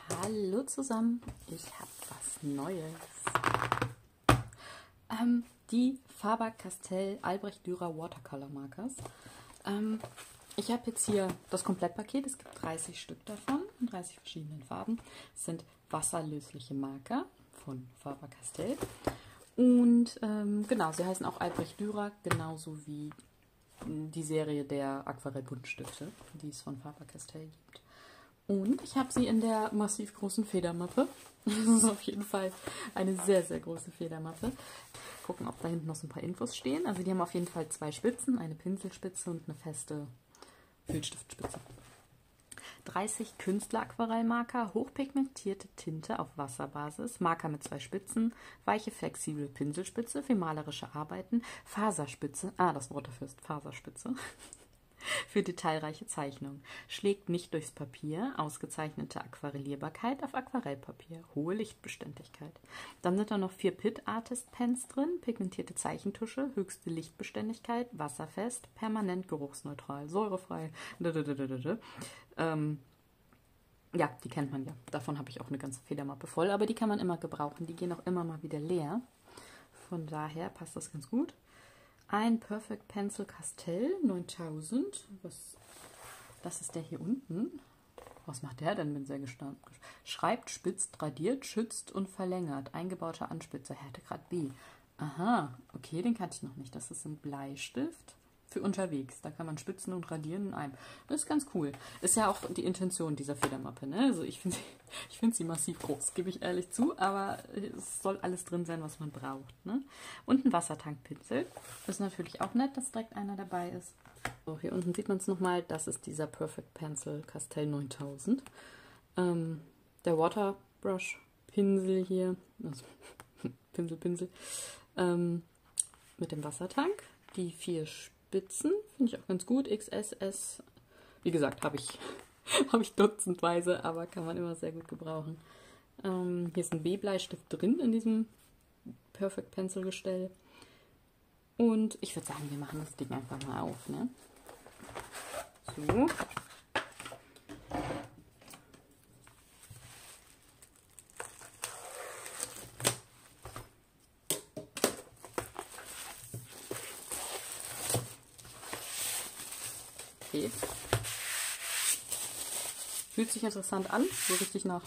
Hallo zusammen, ich habe was Neues. Die Faber-Castell Albrecht Dürer Watercolor Markers. Ich habe jetzt hier das Komplettpaket, es gibt 30 Stück davon, in 30 verschiedenen Farben. Es sind wasserlösliche Marker von Faber-Castell. Und genau, sie heißen auch Albrecht Dürer, genauso wie die Serie der Aquarellbuntstifte, die es von Faber-Castell gibt. Und ich habe sie in der massiv großen Federmappe. Das ist auf jeden Fall eine sehr, sehr große Federmappe. Gucken, ob da hinten noch so ein paar Infos stehen. Also die haben auf jeden Fall 2 Spitzen, eine Pinselspitze und eine feste Filzstiftspitze. 30 Künstler-Aquarellmarker, hochpigmentierte Tinte auf Wasserbasis, Marker mit 2 Spitzen, weiche, flexible Pinselspitze für malerische Arbeiten, Faserspitze, das Wort dafür ist Faserspitze, für detailreiche Zeichnungen, schlägt nicht durchs Papier, ausgezeichnete Aquarellierbarkeit auf Aquarellpapier, hohe Lichtbeständigkeit. Dann sind da noch 4 Pitt Artist Pens drin, pigmentierte Zeichentusche, höchste Lichtbeständigkeit, wasserfest, permanent geruchsneutral, säurefrei. Ja, die kennt man ja. Davon habe ich auch eine ganze Federmappe voll, aber die kann man immer gebrauchen. Die gehen auch immer mal wieder leer. Von daher passt das ganz gut. Ein Perfect Pencil Castell 9000. Das ist der hier unten. Was macht der denn? Bin sehr gespannt. Schreibt, spitzt, radiert, schützt und verlängert. Eingebauter Anspitzer, Härtegrad B. Aha, okay, den kannte ich noch nicht. Das ist ein Bleistift für unterwegs. Da kann man spitzen und radieren in einem. Das ist ganz cool. Ist ja auch die Intention dieser Federmappe, ne? Also ich finde sie massiv groß, gebe ich ehrlich zu, aber es soll alles drin sein, was man braucht, ne? Und ein Wassertankpinsel. Das ist natürlich auch nett, dass direkt einer dabei ist. So, hier unten sieht man es nochmal. Das ist dieser Perfect Pencil Castell 9000. Der Waterbrush Pinsel hier, also Pinsel, mit dem Wassertank. Die 4 Spitzen, finde ich auch ganz gut. XSS, wie gesagt, habe ich dutzendweise, aber kann man immer sehr gut gebrauchen. Hier ist ein B-Bleistift drin in diesem Perfect Pencil Gestell. Und ich würde sagen, wir machen das Ding einfach mal auf, ne? So. Okay. Fühlt sich interessant an, so richtig nach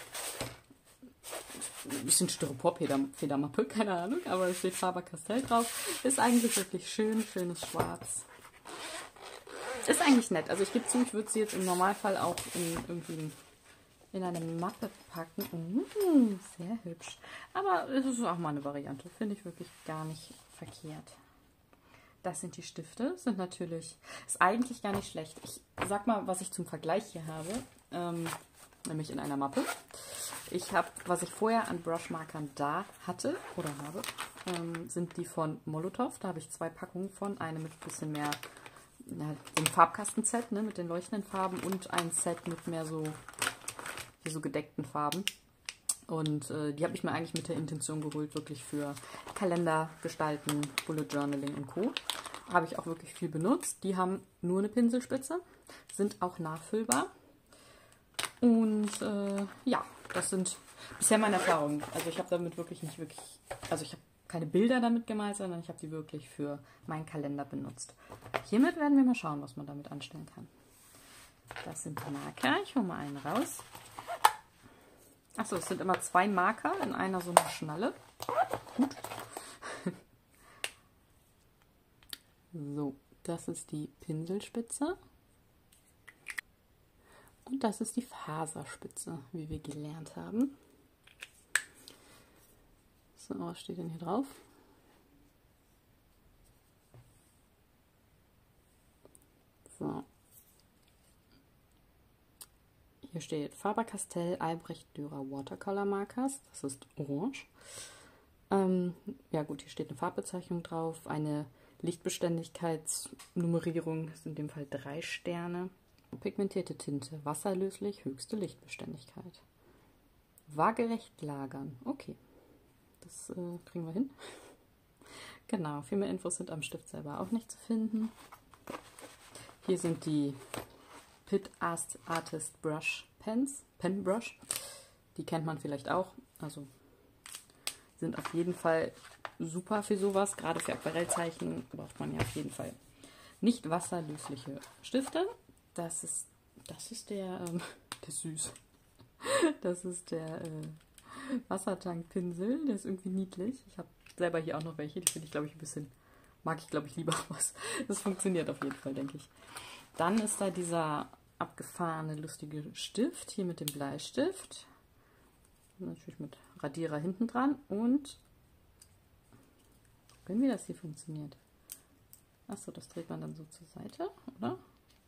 ein bisschen Styropor-Federmappe, keine Ahnung, aber es steht Faber-Castell drauf. Ist eigentlich wirklich schön, schönes Schwarz. Ist eigentlich nett. Also ich gebe zu, ich würde sie jetzt im Normalfall auch irgendwie in eine Mappe packen. Sehr hübsch. Aber es ist auch mal eine Variante. Finde ich wirklich gar nicht verkehrt. Das sind die Stifte. Ist eigentlich gar nicht schlecht. Ich sag mal, was ich zum Vergleich hier habe. Nämlich in einer Mappe. Was ich vorher an Brushmarkern da hatte oder habe, sind die von Molotow. Da habe ich 2 Packungen von. Eine mit ein bisschen mehr, dem Farbkasten-Set, ne, mit den leuchtenden Farben und ein Set mit mehr so gedeckten Farben. Und die habe ich mir eigentlich mit der Intention geholt, wirklich für Kalender gestalten, Bullet Journaling und Co. Habe ich auch wirklich viel benutzt. Die haben nur eine Pinselspitze, sind auch nachfüllbar. Und ja, das sind bisher meine Erfahrungen. Also ich habe damit wirklich also ich habe keine Bilder damit gemalt, sondern ich habe die wirklich für meinen Kalender benutzt. Hiermit werden wir mal schauen, was man damit anstellen kann. Das sind Marker. Ich hole mal einen raus. Achso, es sind immer 2 Marker in einer so einer Schnalle. Gut. So, das ist die Pinselspitze. Und das ist die Faserspitze, wie wir gelernt haben. So, was steht denn hier drauf? So. Hier steht Faber-Castell Albrecht Dürer Watercolor Markers. Das ist orange. Ja gut, hier steht eine Farbbezeichnung drauf. Eine Lichtbeständigkeitsnummerierung, ist in dem Fall 3 Sterne. Pigmentierte Tinte, wasserlöslich, höchste Lichtbeständigkeit. Waagerecht lagern. Okay, das kriegen wir hin. Genau, viel mehr Infos sind am Stift selber auch nicht zu finden. Hier sind die Pitt Artist Brush Pens, Pen Brush. Die kennt man vielleicht auch. Also sind auf jeden Fall super für sowas. Gerade für Aquarellzeichen braucht man ja auf jeden Fall nicht wasserlösliche Stifte. Das ist der, der ist süß. Das ist der Wassertankpinsel. Der ist irgendwie niedlich. Ich habe selber hier auch noch welche. Die finde ich, glaube ich, ein bisschen, mag ich, glaube ich, lieber was. Das funktioniert auf jeden Fall, denke ich. Dann ist da dieser abgefahrene, lustige Stift. Hier mit dem Bleistift. Natürlich mit Radierer hinten dran. Und gucken, wie das hier funktioniert. Achso, das dreht man dann so zur Seite, oder?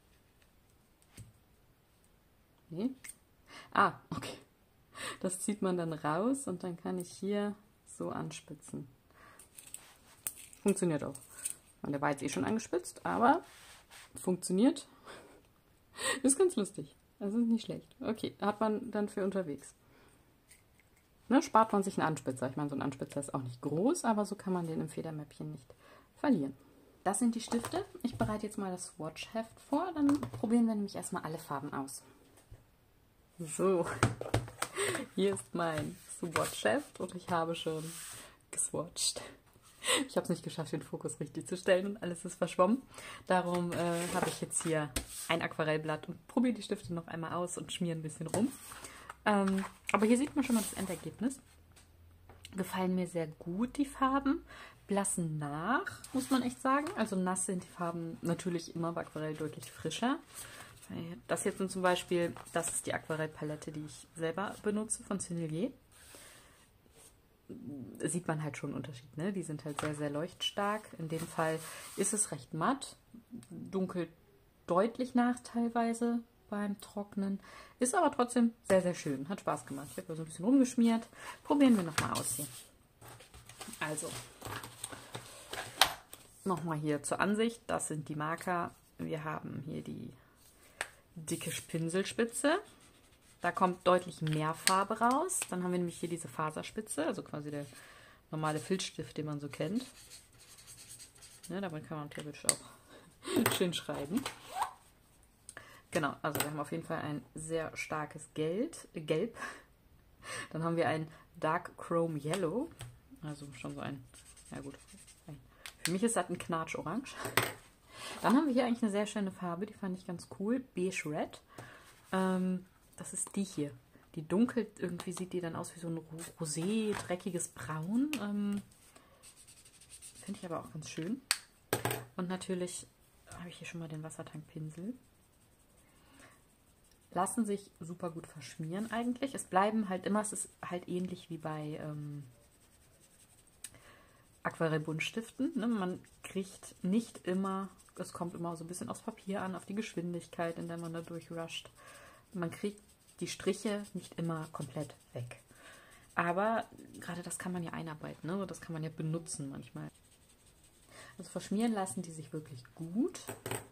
Nee. Ah, okay. Das zieht man dann raus und dann kann ich hier so anspitzen. Funktioniert auch. Und der war jetzt eh schon angespitzt, aber funktioniert. Ist ganz lustig. Das ist nicht schlecht. Okay, hat man dann für unterwegs. Ne, spart man sich einen Anspitzer. Ich meine, so ein Anspitzer ist auch nicht groß, aber so kann man den im Federmäppchen nicht verlieren. Das sind die Stifte. Ich bereite jetzt mal das Swatch-Heft vor. Dann probieren wir nämlich erstmal alle Farben aus. So, hier ist mein Swatch-Heft und ich habe schon geswatcht. Ich habe es nicht geschafft, den Fokus richtig zu stellen und alles ist verschwommen. Darum habe ich jetzt hier ein Aquarellblatt und probiere die Stifte noch einmal aus und schmiere ein bisschen rum. Aber hier sieht man schon mal das Endergebnis. Gefallen mir sehr gut die Farben. Blassen nach, muss man echt sagen. Also nass sind die Farben natürlich immer bei Aquarell deutlich frischer. Das jetzt zum Beispiel, das ist die Aquarellpalette, die ich selber benutze von Sennelier. Sieht man halt schon einen Unterschied, ne? Die sind halt sehr, sehr leuchtstark. In dem Fall ist es recht matt, dunkelt deutlich nach teilweise beim Trocknen. Ist aber trotzdem sehr, sehr schön. Hat Spaß gemacht. Ich habe da so ein bisschen rumgeschmiert. Probieren wir nochmal aus hier. Also, nochmal hier zur Ansicht. Das sind die Marker. Wir haben hier die dicke Pinselspitze. Da kommt deutlich mehr Farbe raus. Dann haben wir nämlich hier diese Faserspitze, also quasi der normale Filzstift, den man so kennt. Ne, damit kann man theoretisch auch schön schreiben. Genau, also wir haben auf jeden Fall ein sehr starkes Gelb. Dann haben wir ein Dark Chrome Yellow. Also schon so ein, ja gut, für mich ist das ein Knatsch-Orange. Dann haben wir hier eigentlich eine sehr schöne Farbe, die fand ich ganz cool. Beige Red. Das ist die hier. Die dunkelt, irgendwie sieht die dann aus wie so ein rosé, dreckiges Braun. Finde ich aber auch ganz schön. Und natürlich habe ich hier schon mal den Wassertankpinsel. Lassen sich super gut verschmieren eigentlich. Es bleiben halt immer, es ist halt ähnlich wie bei Aquarellbuntstiften. Ne? Man kriegt nicht immer, es kommt immer so ein bisschen aufs Papier an, auf die Geschwindigkeit, in der man da durchrusht. Man kriegt die Striche nicht immer komplett weg. Aber gerade das kann man ja einarbeiten, ne? Das kann man ja benutzen manchmal. Also verschmieren lassen die sich wirklich gut.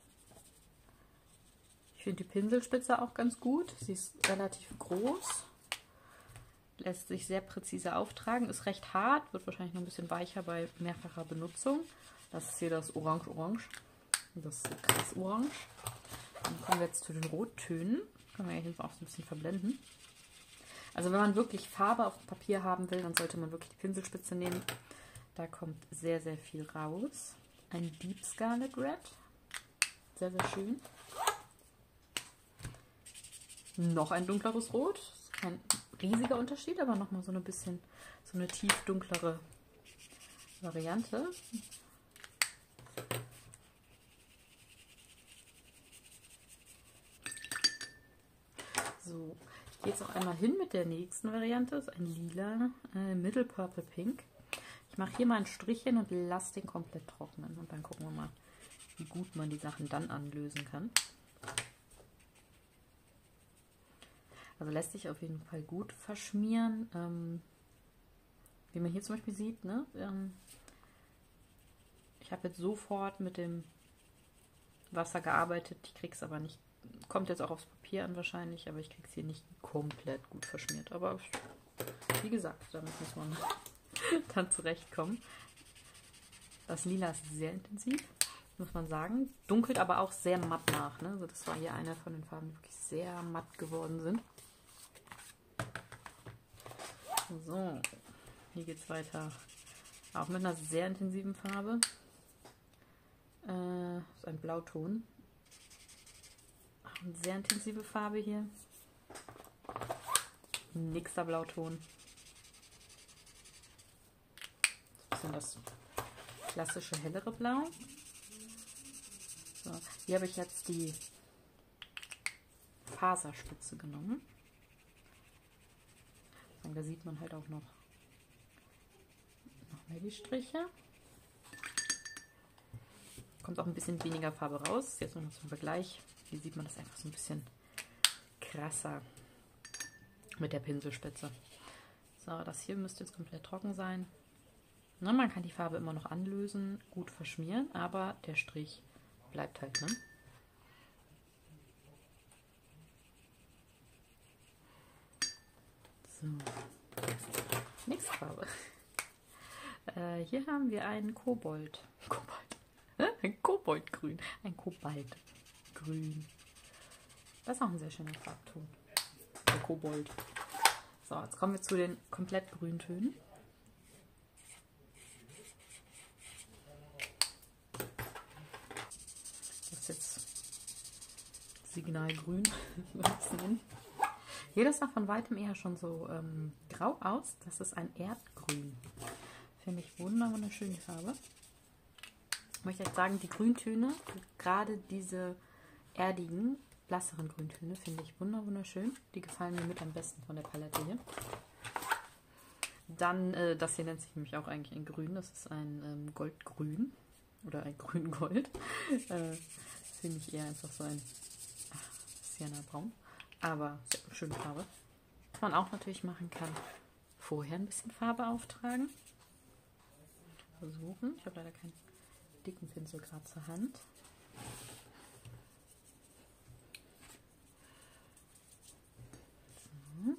Ich finde die Pinselspitze auch ganz gut. Sie ist relativ groß. Lässt sich sehr präzise auftragen. Ist recht hart. Wird wahrscheinlich noch ein bisschen weicher bei mehrfacher Benutzung. Das ist hier das Orange. Das ist krass orange. Dann kommen wir jetzt zu den Rottönen. Können wir hier auch so ein bisschen verblenden. Also wenn man wirklich Farbe auf dem Papier haben will, dann sollte man wirklich die Pinselspitze nehmen. Da kommt sehr, sehr viel raus. Ein Deep Scarlet Red. Sehr, sehr schön. Noch ein dunkleres Rot. Kein riesiger Unterschied, aber nochmal so ein bisschen so eine tief dunklere Variante. So, ich gehe jetzt auch einmal hin mit der nächsten Variante. Das ist ein lila Middle Purple Pink. Ich mache hier mal ein Strichchen und lasse den komplett trocknen. Und dann gucken wir mal, wie gut man die Sachen dann anlösen kann. Also lässt sich auf jeden Fall gut verschmieren. Wie man hier zum Beispiel sieht, ne? Ich habe jetzt sofort mit dem Wasser gearbeitet. Ich kriege es aber nicht, kommt jetzt auch aufs Papier an wahrscheinlich, aber ich kriege es hier nicht komplett gut verschmiert. Aber wie gesagt, damit muss man dann zurechtkommen. Das Lila ist sehr intensiv. muss man sagen. Dunkelt aber auch sehr matt nach. Ne? Also das war hier eine von den Farben, die wirklich sehr matt geworden sind. So, hier geht es weiter. Auch mit einer sehr intensiven Farbe. Das ist ein Blauton. Auch eine sehr intensive Farbe hier. Nächster Blauton. Das ist das klassische hellere Blau. So, hier habe ich jetzt die Faserspitze genommen. Da sieht man halt auch noch mehr die Striche. Kommt auch ein bisschen weniger Farbe raus. Jetzt noch zum Vergleich. Hier sieht man das einfach so ein bisschen krasser mit der Pinselspitze. So, das hier müsste jetzt komplett trocken sein. Na, man kann die Farbe immer noch anlösen, gut verschmieren, aber der Strich bleibt halt, ne? So. Nächste Farbe. Hier haben wir einen Kobold. Ein Koboldgrün. Ein Kobaltgrün. Das ist auch ein sehr schöner Farbton. Der Kobold. So, jetzt kommen wir zu den komplett Grüntönen. Das ist jetzt Signalgrün. Hier, das sah von weitem eher schon so grau aus. Das ist ein Erdgrün. Finde ich wunderschön, die Farbe. Ich möchte jetzt sagen, die Grüntöne, gerade diese erdigen, blasseren Grüntöne, finde ich wunderschön. Die gefallen mir mit am besten von der Palette hier. Dann, das hier nennt sich nämlich auch eigentlich ein Grün. Das ist ein Goldgrün oder ein Grün-Gold. Finde ich eher einfach so ein Sienna-Braun. Aber sehr schöne Farbe. Was man auch natürlich machen kann, vorher ein bisschen Farbe auftragen. Versuchen. Ich habe leider keinen dicken Pinsel gerade zur Hand. So.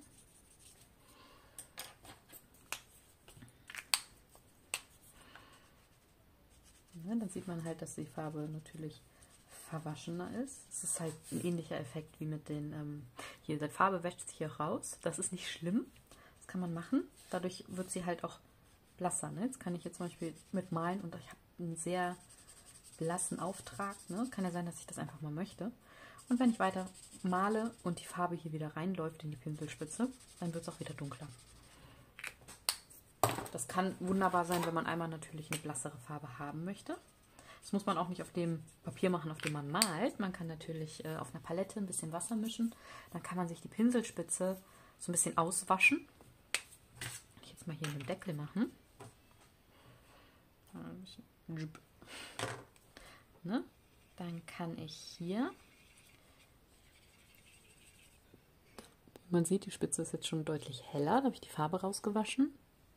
Ja, dann sieht man halt, dass die Farbe natürlich verwaschener ist. Es ist halt ein ähnlicher Effekt wie mit den, hier, die Farbe wäscht sich hier raus. Das ist nicht schlimm. Das kann man machen. Dadurch wird sie halt auch blasser. Ne? Jetzt kann ich hier zum Beispiel mit malen und ich habe einen sehr blassen Auftrag. Ne? Kann ja sein, dass ich das einfach mal möchte. Und wenn ich weiter male und die Farbe hier wieder reinläuft in die Pinselspitze, dann wird es auch wieder dunkler. Das kann wunderbar sein, wenn man einmal natürlich eine blassere Farbe haben möchte. Das muss man auch nicht auf dem Papier machen, auf dem man malt. Man kann natürlich auf einer Palette ein bisschen Wasser mischen. Dann kann man sich die Pinselspitze so ein bisschen auswaschen. Ich jetzt mal hier einen Deckel machen. Ne? Dann kann ich hier, man sieht, die Spitze ist jetzt schon deutlich heller. Da habe ich die Farbe rausgewaschen.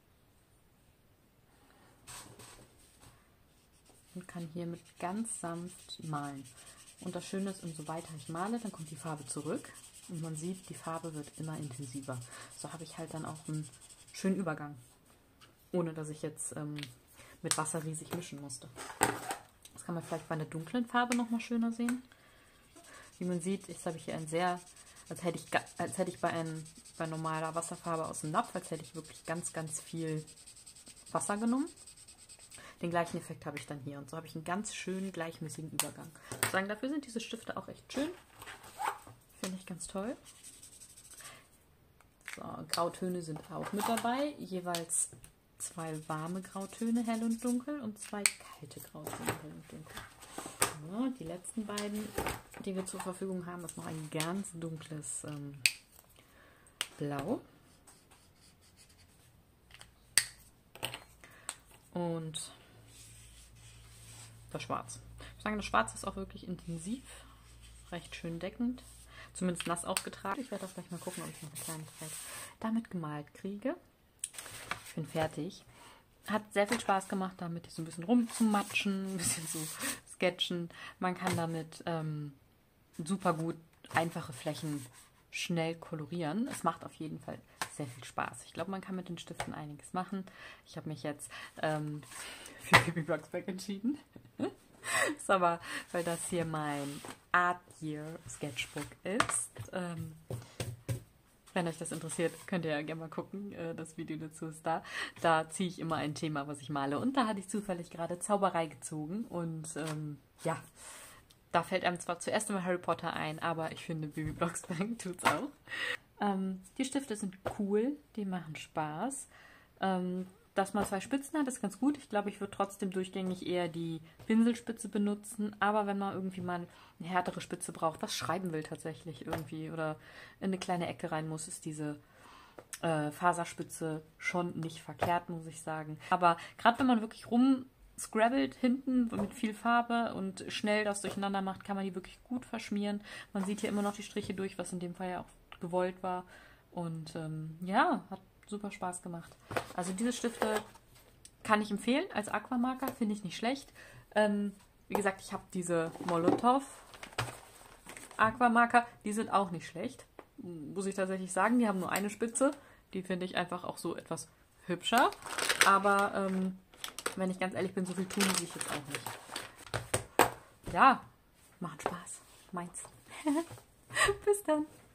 Und kann hiermit ganz sanft malen. Und das Schöne ist, umso weiter ich male, dann kommt die Farbe zurück. Und man sieht, die Farbe wird immer intensiver. So habe ich halt dann auch einen schönen Übergang. Ohne dass ich jetzt mit Wasser riesig mischen musste. Das kann man vielleicht bei einer dunklen Farbe noch mal schöner sehen. Wie man sieht, jetzt habe ich hier ein sehr, als hätte ich bei normaler Wasserfarbe aus dem Napf, als hätte ich wirklich ganz viel Wasser genommen. Den gleichen Effekt habe ich dann hier. Und so habe ich einen ganz schönen, gleichmäßigen Übergang. Ich muss sagen, dafür sind diese Stifte auch echt schön. Finde ich ganz toll. So, Grautöne sind auch mit dabei. Jeweils 2 warme Grautöne, hell und dunkel, und 2 kalte Grautöne, hell und dunkel. So, die letzten beiden, die wir zur Verfügung haben, ist noch ein ganz dunkles Blau. Und das Schwarz. Ich muss sagen, das Schwarz ist auch wirklich intensiv, recht schön deckend, zumindest nass aufgetragen. Ich werde auch gleich mal gucken, ob ich noch eine Kleinigkeit damit gemalt kriege. Ich bin fertig. Hat sehr viel Spaß gemacht, damit so ein bisschen rumzumatschen, ein bisschen zu sketchen. Man kann damit super gut einfache Flächen schnell kolorieren. Es macht auf jeden Fall sehr viel Spaß. Ich glaube, man kann mit den Stiften einiges machen. Ich habe mich jetzt für Baby Blocksberg entschieden. Ist aber, weil das hier mein Art Year Sketchbook ist. Wenn euch das interessiert, könnt ihr ja gerne mal gucken. Das Video dazu ist da. Da ziehe ich immer ein Thema, was ich male. Und da hatte ich zufällig gerade Zauberei gezogen. Und ja, da fällt einem zwar zuerst immer Harry Potter ein, aber ich finde, Bibi Blocksberg tut's auch. Die Stifte sind cool, die machen Spaß. Dass man 2 Spitzen hat, ist ganz gut. Ich glaube, ich würde trotzdem durchgängig eher die Pinselspitze benutzen. Aber wenn man irgendwie mal eine härtere Spitze braucht, was schreiben will tatsächlich irgendwie oder in eine kleine Ecke rein muss, ist diese Faserspitze schon nicht verkehrt, muss ich sagen. Aber gerade wenn man wirklich rumscrabbelt hinten mit viel Farbe und schnell das durcheinander macht, kann man die wirklich gut verschmieren. Man sieht hier immer noch die Striche durch, was in dem Fall ja auch gewollt war. Und ja, hat super Spaß gemacht. Also diese Stifte kann ich empfehlen als Aquamarker, finde ich nicht schlecht. Wie gesagt, ich habe diese Molotow Aquamarker, die sind auch nicht schlecht. Muss ich tatsächlich sagen, die haben nur eine Spitze. Die finde ich einfach auch so etwas hübscher. Aber wenn ich ganz ehrlich bin, so viel tun sie sich jetzt auch nicht. Ja, macht Spaß. Meins. Bis dann.